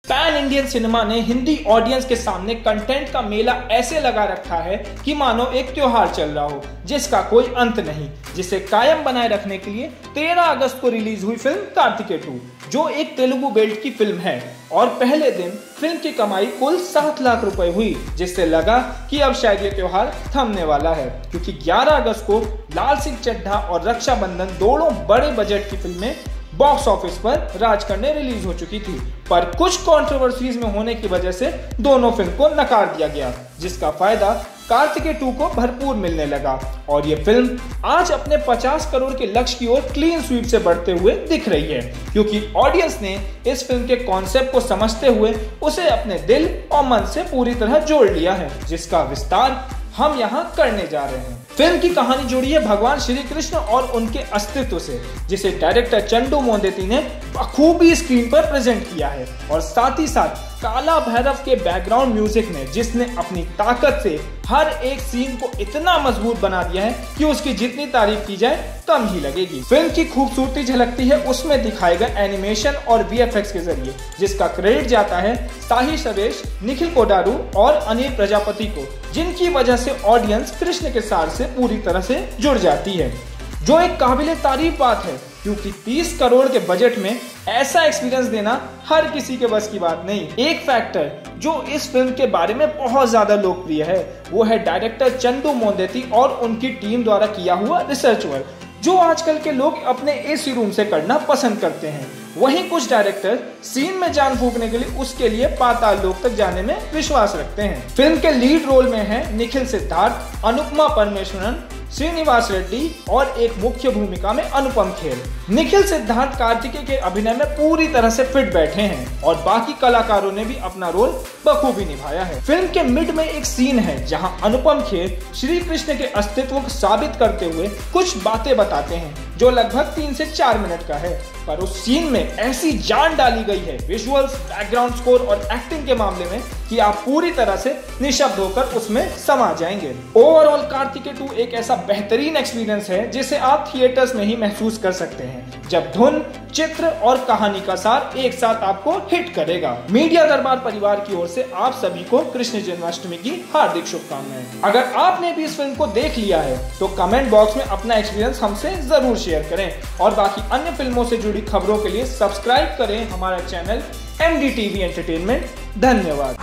Pan Indian cinema ने Hindi audience के सामने कंटेंट का मेला ऐसे लगा रखा है कि मानो एक त्योहार चल रहा हो जिसका कोई अंत नहीं, जिसे कायम बनाए रखने के लिए 13 अगस्त को रिलीज हुई फिल्म कार्तिकेय 2, जो एक तेलुगु बेल्ट की फिल्म है और पहले दिन फिल्म की कमाई कुल 7 लाख रुपए हुई, जिससे लगा कि अब शायद ये त्योहार थमने वाला है, क्योंकि 11 अगस्त को लाल सिंह चड्ढा और रक्षाबंधन दोनों बड़े बजट की फिल्में बॉक्स ऑफिस पर राज करने रिलीज हो चुकी थी, पर कुछ कंट्रोवर्सीज में होने की वजह से दोनों फिल्म को नकार दिया गया, जिसका फायदा कार्तिकेय 2 को भरपूर मिलने लगा और ये फिल्म आज अपने 50 करोड़ के लक्ष्य की ओर क्लीन स्वीप से बढ़ते हुए दिख रही है, क्योंकि ऑडियंस ने इस फिल्म के कॉन्सेप्ट को समझते हुए उसे अपने दिल और मन से पूरी तरह जोड़ लिया है, जिसका विस्तार हम यहाँ करने जा रहे हैं। फिल्म की कहानी जुड़ी है भगवान श्री कृष्ण और उनके अस्तित्व से, जिसे डायरेक्टर चंदू मोंदेती ने बखूबी स्क्रीन पर प्रेजेंट किया है, और साथ ही साथ काला भैरव के बैकग्राउंड म्यूजिक ने, जिसने अपनी ताकत से हर एक सीन को इतना मजबूत बना दिया है कि उसकी जितनी तारीफ की जाए कम ही लगेगी। फिल्म की खूबसूरती झलकती है उसमें दिखाए गए एनिमेशन और वीएफएक्स के जरिए, जिसका क्रेडिट जाता है साही सरेश, निखिल कोडारू और अनिल प्रजापति को, जिनकी वजह से ऑडियंस कृष्ण के सार से पूरी तरह से जुड़ जाती है, जो एक काबिले तारीफ बात है, क्योंकि 30 करोड़ के बजट में ऐसा एक्सपीरियंस देना हर किसी के बस की बात नहीं। एक फैक्टर जो इस फिल्म के बारे में बहुत ज्यादा लोकप्रिय है वो है डायरेक्टर चंदू मोंदेती और उनकी टीम द्वारा किया हुआ रिसर्च वर्क, जो आजकल के लोग अपने एसी रूम से करना पसंद करते हैं। वहीं कुछ डायरेक्टर सीन में जान फूकने के लिए उसके लिए पाताल लोक तक जाने में विश्वास रखते हैं। फिल्म के लीड रोल में है निखिल सिद्धार्थ, अनुपमा परमेश्वरन, श्रीनिवास रेड्डी और एक मुख्य भूमिका में अनुपम खेर। निखिल सिद्धार्थ कार्तिकेय के अभिनय में पूरी तरह से फिट बैठे हैं और बाकी कलाकारों ने भी अपना रोल बखूबी निभाया है। फिल्म के मिड में एक सीन है जहां अनुपम खेर श्री कृष्ण के अस्तित्व को साबित करते हुए कुछ बातें बताते हैं, जो लगभग 3 से 4 मिनट का है, पर उस सीन में ऐसी जान डाली गई है विजुअल्स, बैकग्राउंड स्कोर और एक्टिंग के मामले में कि आप पूरी तरह से निशब्द होकर उसमें समा जाएंगे। ओवरऑल कार्तिकेय 2 एक ऐसा बेहतरीन एक्सपीरियंस है जिसे आप थिएटर्स में ही महसूस कर सकते हैं, जब धुन, चित्र और कहानी का सार एक साथ आपको हिट करेगा। मीडिया दरबार परिवार की ओर से आप सभी को कृष्ण जन्माष्टमी की हार्दिक शुभकामनाएं। अगर आपने भी इस फिल्म को देख लिया है तो कमेंट बॉक्स में अपना एक्सपीरियंस हमसे जरूर शेयर करें, और बाकी अन्य फिल्मों से जुड़ी खबरों के लिए सब्सक्राइब करें हमारा चैनल MDTV एंटरटेनमेंट। धन्यवाद।